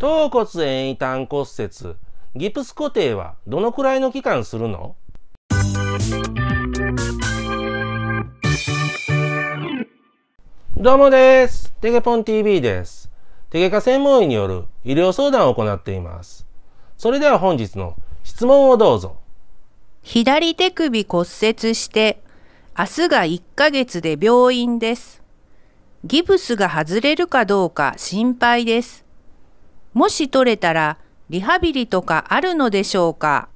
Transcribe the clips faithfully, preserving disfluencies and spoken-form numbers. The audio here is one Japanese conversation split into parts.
頭骨遠位端骨折、ギプス固定はどのくらいの期間するの？どうもです。テゲポン ティーブイ です。手外科専門医による医療相談を行っています。それでは本日の質問をどうぞ。 左手首骨折して、明日がいっかげつで病院です。ギプスが外れるかどうか心配です。もし取れたらリハビリとかあるのでしょうか？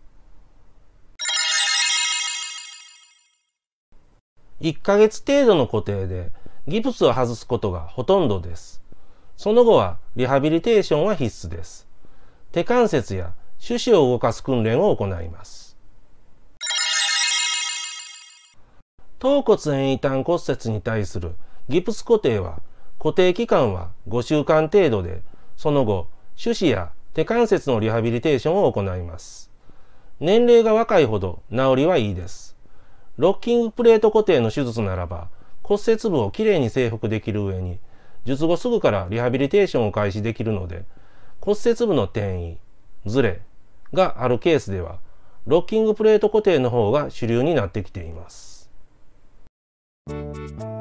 いっかげつ程度の固定でギプスを外すことがほとんどです。その後はリハビリテーションは必須です。手関節や手指を動かす訓練を行います。頭骨遠位端骨折に対するギプス固定は固定期間はごしゅうかん程度で、その後手指や手関節のリハビリテーションを行います。年齢が若いほど治りはいいです。ロッキングプレート固定の手術ならば骨折部をきれいに修復できる上に、術後すぐからリハビリテーションを開始できるので、骨折部の転移、ずれがあるケースではロッキングプレート固定の方が主流になってきています。